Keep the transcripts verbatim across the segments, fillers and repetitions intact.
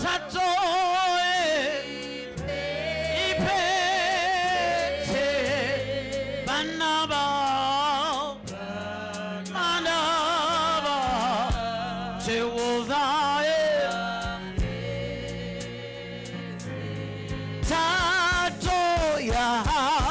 Thato Bana Bana Jehovah Thato ya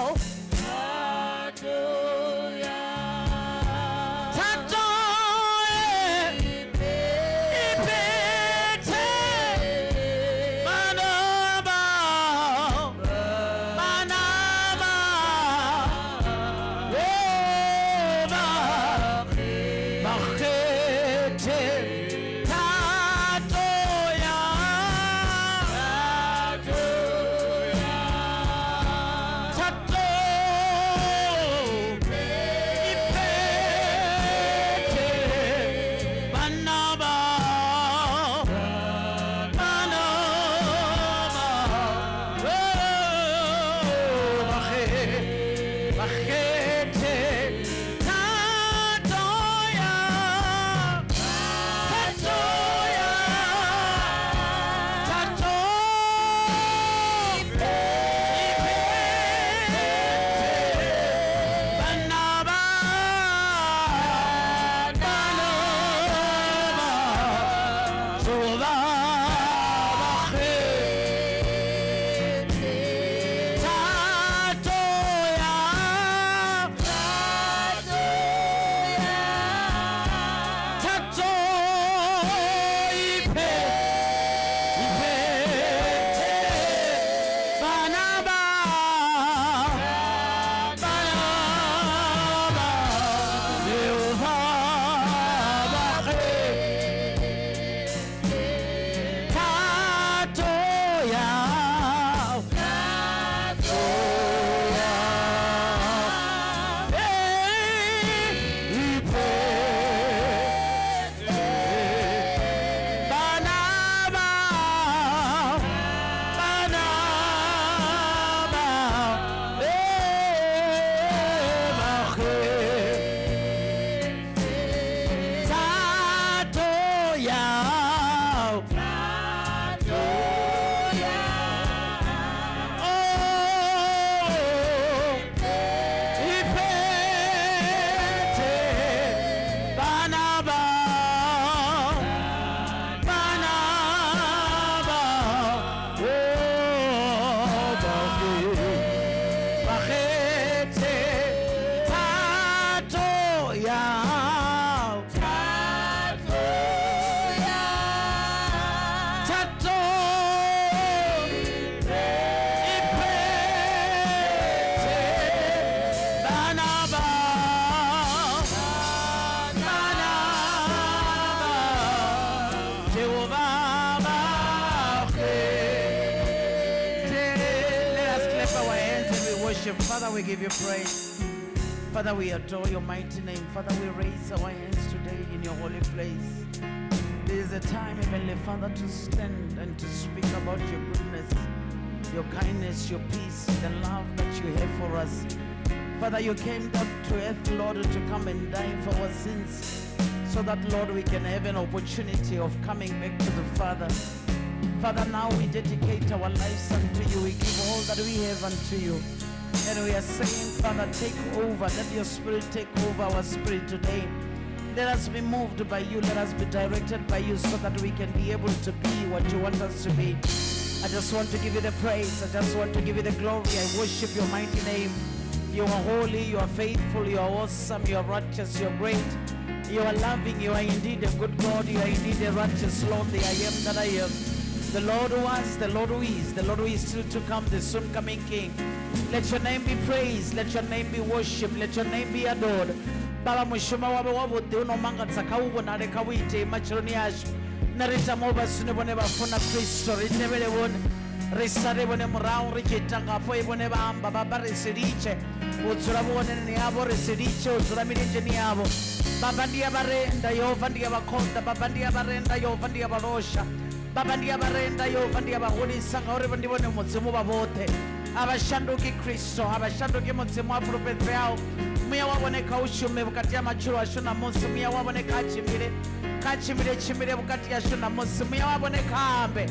Father, we give you praise. Father, we adore your mighty name. Father, we raise our hands today in your holy place. This is a time, Heavenly Father, to stand and to speak about your goodness, your kindness, your peace, the love that you have for us. Father, you came down to earth, Lord, to come and die for our sins, so that, Lord, we can have an opportunity of coming back to the Father. Father, now we dedicate our lives unto you. We give all that we have unto you. And we are saying, Father, take over. Let your spirit take over our spirit today. Let us be moved by you. Let us be directed by you, so that we can be able to be what you want us to be. I just want to give you the praise. I just want to give you the glory. I worship your mighty name. You are holy. You are faithful. You are awesome. You are righteous. You are great. You are loving. You are indeed a good God. You are indeed a righteous Lord. The I am that I am. The Lord who was, the Lord who is, the Lord who is still to come, the soon coming King. Let your name be praised. Let your name be worshipped. Let your name be adored. Baba mushuma wabe wabude unomanga tsakawubo nareka wite machironi yashu. Narita moba sune bone bafuna Kristo ritebele bone risare bone murao rikitanga po ibone bamba baba reseriche utsura bone ni abo reseriche utsura mirinje ni abo baba ndiye barenda Yehova ndiye bakonda baba ndiye barenda Yehova ndiye barosha baba ndiye barenda Yehova ndiye bahulisa ngore bandibone mutsimu babote abashanduki Kristo abashanduki mutsimu wa Prophetess yao muya waboneka ushume bukati ya machuro ashuna munsi muya waboneka chimire kachimire chimire bukati ya shuna munsi muya waboneka ambe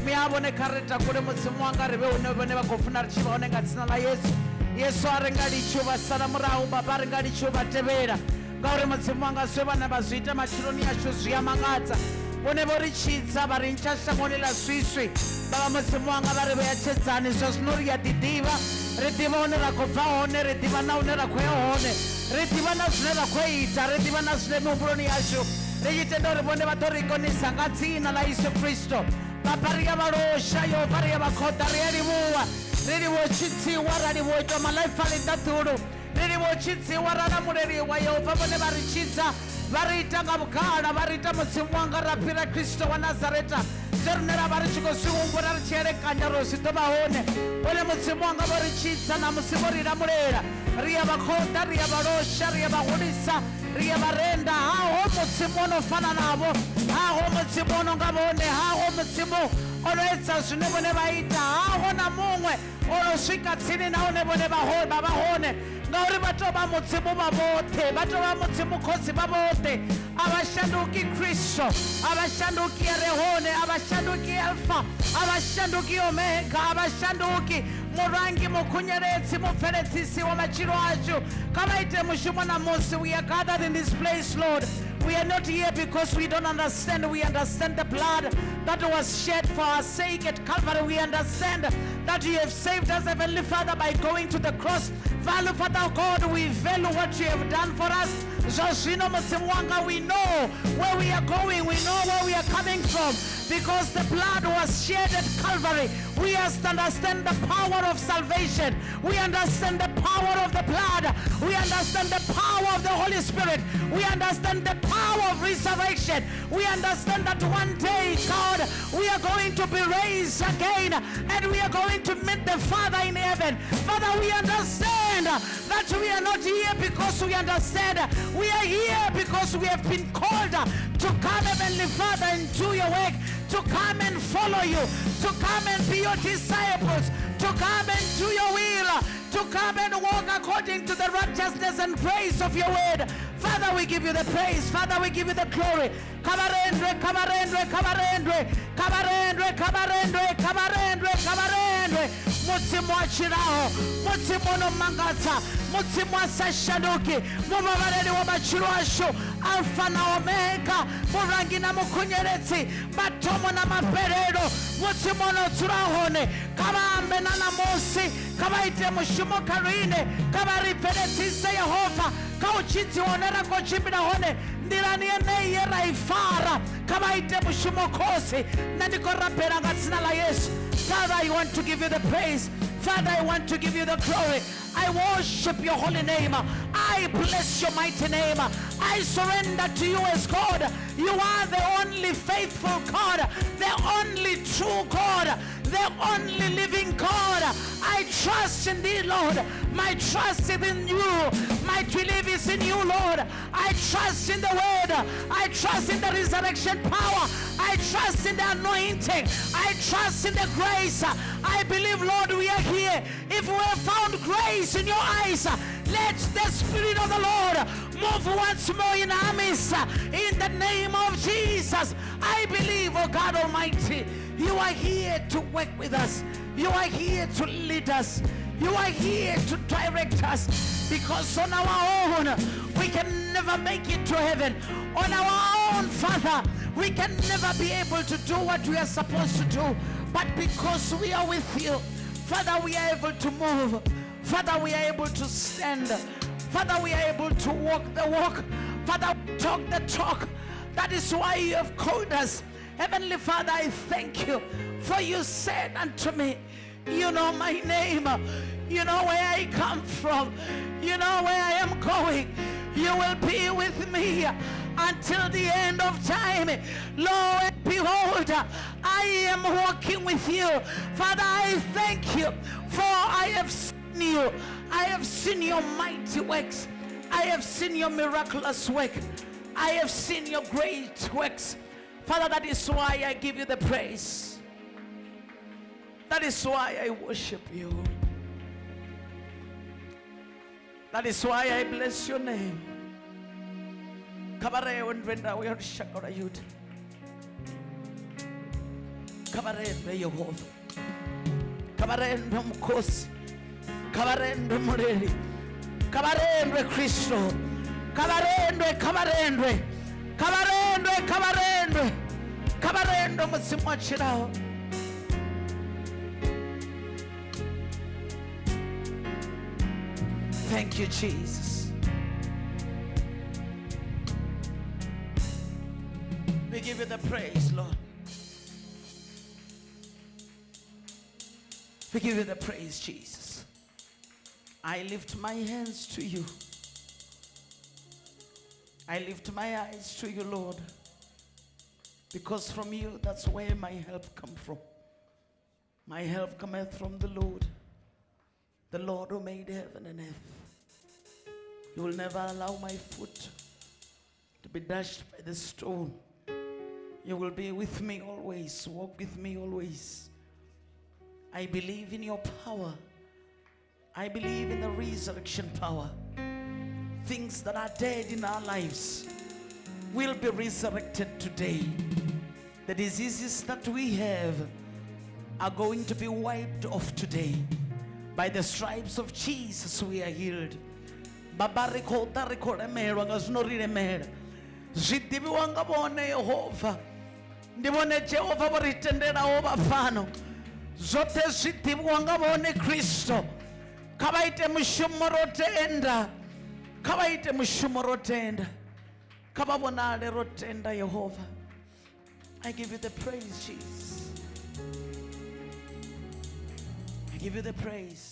mudzimu yavone kareta kule mudzimu wanga rive une vone vagofuna richiva one nga dzina la Yesu. Yesu aringa licho vasara murau baba aringa licho vatevera ngauri mudzimu wanga zve vana vazoita machironi yacho zviyamangadza vone vorichidza vari nchashamonela swiswi baba mudzimu wanga vari veyachedzani izvo zvinori yadidiva ridiva one rakobva hone ridiva naune rakweya hone ridiva nazvine rakweita ridiva nazvine mumburoni yacho richitenda uri vone vatorikonisa ngadzina la Yesu Kristo baba riya varosha yehova riya vakota riya rivuwa ririvochitsiwa rarivoitwa malaifa lindaturu ririvochitsiwa raramureriwa yehova vone varichidza variita ngavugara variita mudzimu wanga rapira Kristo wa Nazareta zerunera varichikosiumbura richierekanya rozito vahone vone mudzimu wanga vorichidza namusivo riramurera riya vakota riya varosha riya vahunisa riya varenda haho mudzimu unofana navo haho mudzimu unongavone haho mudzimu unoedza zvine vone vaita haho namumwe unosvika tsini naune vone vavahone ngauri vatova mudzimu vavothe vatova mudzimu kodzi vavothe avashanduki Kristo avashanduki Rehone avashanduki Alfa avashanduki Omega avashanduki murangi mukunyeretsi mupferetsisi wamachiro acho kavaite mushumo namusi. We are gathered in this place, Lord. We are not here because we don't understand. We understand the blood that was shed for our sake at Calvary. We understand that you have saved us, Heavenly Father, by going to the cross. Value, Father God, we value what you have done for us. We know where we are going. We know where we are coming from. Because the blood was shed at Calvary. We must understand the power of salvation. We understand the power of the blood. We understand the power of the Holy Spirit. We understand the power of resurrection. We understand that one day, God, we are going to be raised again and we are going to meet the Father in heaven. Father, we understand that we are not here because we understand. We are here because we have been called to come, Heavenly Father, and do your work, to come and follow you, to come and be your disciples, to come and do your will, to come and walk according to the righteousness and praise of your word. Father, we give you the praise. Father, we give you the glory. Kabarendwe, kabarendwe, kabarendwe, kabarendwe, kabarendwe, kabarendwe, kabarendwe. Mutsimu achiraho, mutsimu no mangatsa, mutsimu asashaduki, mubabareli wa machiro asho, Alpha na Omega, murangi na mukunyeretsi, matomo na maperero, mutsimu no turahone, kabambe na namosi, kabaite mushumo karine, kabarifedetise Yehova, kauchiti onera kochimina hone, ndirani ene yera ifara, kabaite mushumo kosi, nanikorapera ngatsina la Yesu. Father, I want to give you the praise. Father, I want to give you the glory. I worship your holy name. I bless your mighty name. I surrender to you as God. You are the only faithful God, the only true God, the only living God. I trust in thee, Lord. My trust is in you. My belief is in you, Lord. I trust in the word. I trust in the resurrection power. I trust in the anointing. I trust in the grace. I believe, Lord, we are here. If we have found grace in your eyes, let the Spirit of the Lord move once more in our midst. In the name of Jesus, I believe, oh God Almighty, you are here to work with us. You are here to lead us. You are here to direct us, because on our own we can never make it to heaven. On our own, Father, we can never be able to do what we are supposed to do. But because we are with you, Father, we are able to move. Father, we are able to stand. Father, we are able to walk the walk. Father, talk the talk. That is why you have called us. Heavenly Father, I thank you, for you said unto me, you know my name, you know where I come from, you know where I am going. You will be with me until the end of time. Lord, behold, I am walking with you. Father, I thank you, for I have seen you. I have seen your mighty works. I have seen your miraculous work. I have seen your great works. Father, that is why I give you the praise. That is why I worship you. That is why I bless your name. Kabare wendwenda we are shakara youth. Kabarendwe Yehova, kabarendwe Mkosi, kabarendwe Mureli, kabarendwe Kristo, kabarendwe, kabarendwe, kabarendwe, kabarendwe, kabarendwe Muzimu wachiraho. Thank you, Jesus. We give you the praise, Lord. We give you the praise, Jesus. I lift my hands to you. I lift my eyes to you, Lord. Because from you, that's where my help comes from. My help cometh from the Lord. The Lord who made heaven and earth. You will never allow my foot to be dashed by the stone. You will be with me always. Walk with me always. I believe in your power. I believe in the resurrection power. Things that are dead in our lives will be resurrected today. The diseases that we have are going to be wiped off today. By the stripes of Jesus we are healed. Baba rekota rekoremerwa ngazinoriremera. Zvidiviwa ngavone Yehova. Ndivone Jehova varitenderawo vafano. Zote zvidiviwa ngavone Kristo. Kavaite mushumo rotenda. Kavaite mushumo rotenda. Kavavonale rotenda Yehova. I give you the praise, Jesus. I give you the praise.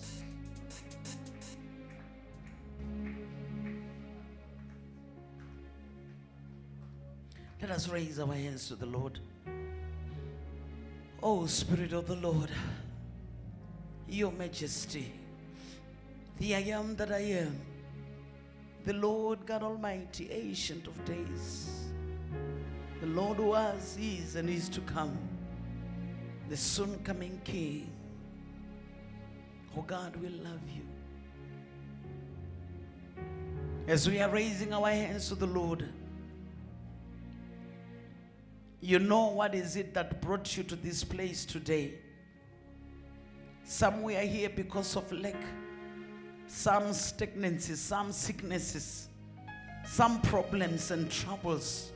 Let us raise our hands to the Lord. Oh, Spirit of the Lord, Your Majesty, the I am that I am, the Lord God Almighty, Ancient of Days, the Lord who was, is, and is to come, the soon coming King. Oh God, we love you. As we are raising our hands to the Lord, you know what is it that brought you to this place today. Some we are here because of lack, some stagnancy, some sicknesses, some problems and troubles.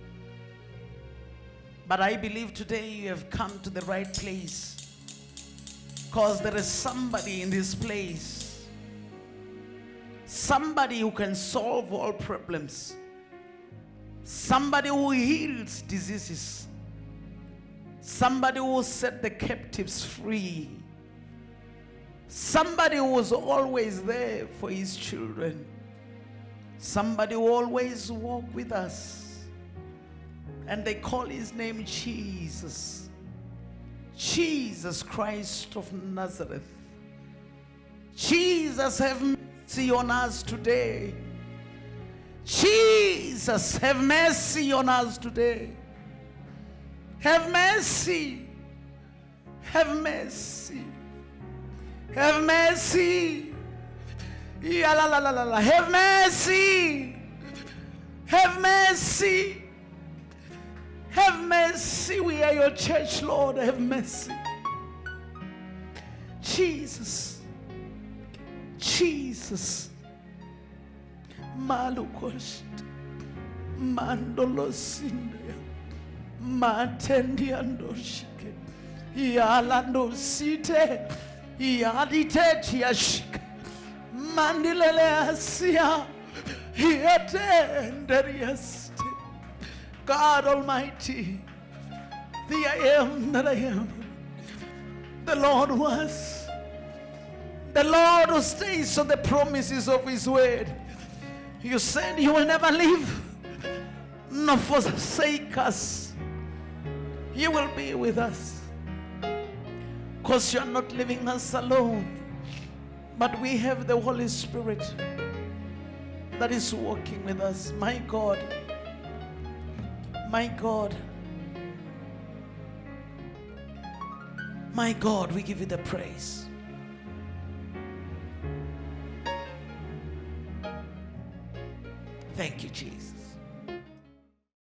But I believe today you have come to the right place, because there is somebody in this place, somebody who can solve all problems, somebody who heals diseases, somebody who will set the captives free, somebody who was always there for his children, somebody who always walked with us, and they call his name Jesus. Jesus Christ of Nazareth. Jesus, have mercy on us today. Jesus, have mercy on us today. Have mercy. Have mercy. Have mercy. Ya la la la la la. Have mercy. Have mercy. Have mercy. We are your church, Lord. Have mercy. Jesus. Jesus. Malukosh. Mandolosinde. Matendiandoshike. Yalandosite. Yadite tiashike. Mandilele asia. Yatenderias. God Almighty, the I am that I am, the Lord was, the Lord who stays on the promises of His word. You said you will never leave nor forsake us. You will be with us, because you are not leaving us alone, but we have the Holy Spirit that is walking with us. My God, my God, my God, we give you the praise. Thank you, Jesus.